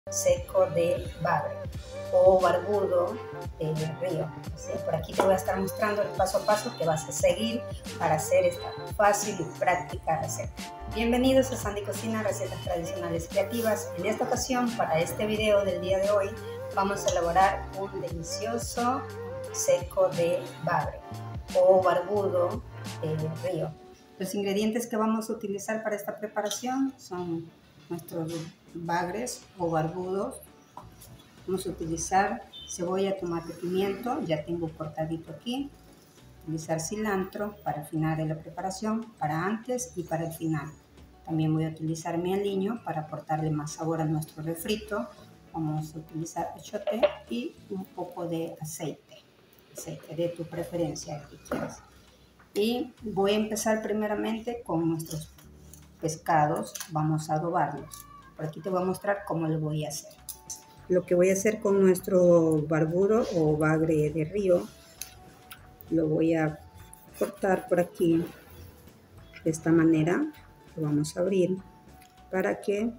seco de bagre o barbudo de río. ¿Sí? Por aquí te voy a estar mostrando el paso a paso que vas a seguir para hacer esta fácil y práctica receta. Bienvenidos a Sandy Cocina, recetas tradicionales creativas. En esta ocasión, para este video del día de hoy, vamos a elaborar un delicioso seco de bagre o barbudo de río. Los ingredientes que vamos a utilizar para esta preparación son nuestros bagres o barbudos. Vamos a utilizar cebolla, tomate, pimiento, ya tengo cortadito aquí. Utilizar cilantro para el final de la preparación, para antes y para el final. También voy a utilizar mi aliño para aportarle más sabor a nuestro refrito. Vamos a utilizar achiote y un poco de aceite de tu preferencia que quieras. Y voy a empezar primeramente con nuestros pescados. Vamos a adobarlos. Por aquí te voy a mostrar cómo lo voy a hacer. Lo que voy a hacer con nuestro barbudo o bagre de río, lo voy a cortar por aquí de esta manera. Lo vamos a abrir para que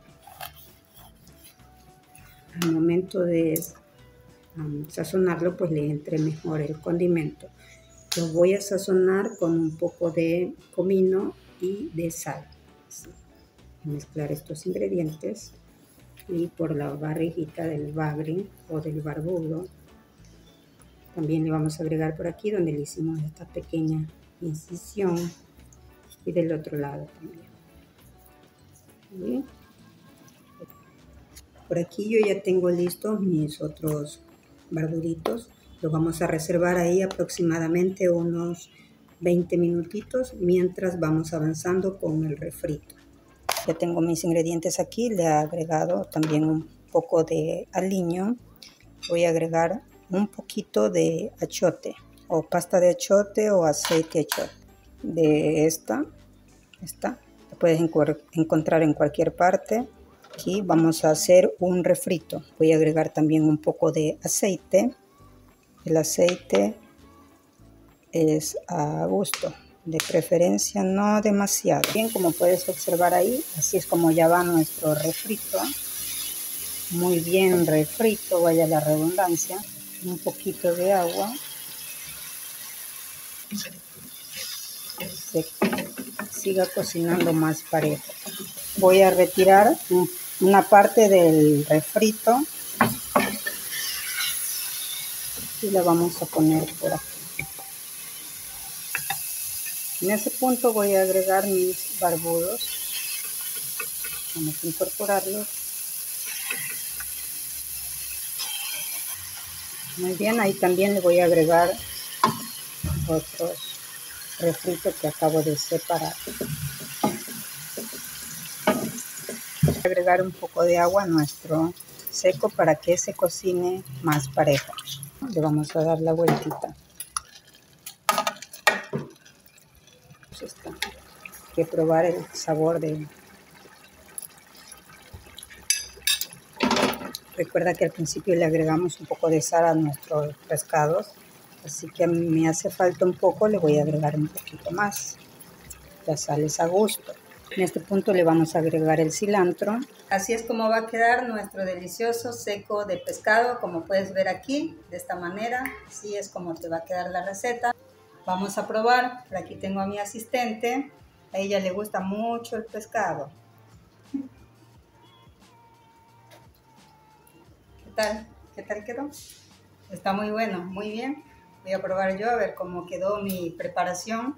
al momento de sazonarlo pues le entre mejor el condimento. Lo voy a sazonar con un poco de comino y de sal. Así. Mezclar estos ingredientes y por la barriguita del bagre o del barbudo. También le vamos a agregar por aquí donde le hicimos esta pequeña incisión y del otro lado también. ¿Sí? Por aquí yo ya tengo listos mis otros barbuditos. Los vamos a reservar ahí aproximadamente unos 20 minutitos mientras vamos avanzando con el refrito. Ya tengo mis ingredientes aquí, le he agregado también un poco de aliño. Voy a agregar un poquito de achiote o pasta de achiote o aceite de achiote. De esta la puedes encontrar en cualquier parte. Aquí vamos a hacer un refrito. Voy a agregar también un poco de aceite. El aceite es a gusto, de preferencia no demasiado. Bien, como puedes observar ahí, así es como ya va nuestro refrito. Muy bien refrito, vaya la redundancia. Un poquito de agua. Se siga cocinando más parejo. Voy a retirar una parte del refrito y la vamos a poner por aquí. En ese punto voy a agregar mis barbudos. Vamos a incorporarlos. Muy bien, ahí también le voy a agregar otros refritos que acabo de separar. Voy a agregar un poco de agua a nuestro seco para que se cocine más parejo. Le vamos a dar la vueltita. Pues hay que probar el sabor de... Recuerda que al principio le agregamos un poco de sal a nuestros pescados, así que me hace falta un poco, le voy a agregar un poquito más. La sal es a gusto. En este punto le vamos a agregar el cilantro. Así es como va a quedar nuestro delicioso seco de pescado, como puedes ver aquí, de esta manera. Así es como te va a quedar la receta. Vamos a probar. Por aquí tengo a mi asistente. A ella le gusta mucho el pescado. ¿Qué tal quedó? Está muy bueno, muy bien. Voy a probar yo a ver cómo quedó mi preparación.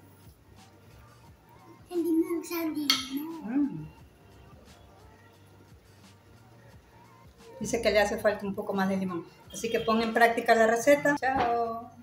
Dice que le hace falta un poco más de limón. Así que pon en práctica la receta. Chao.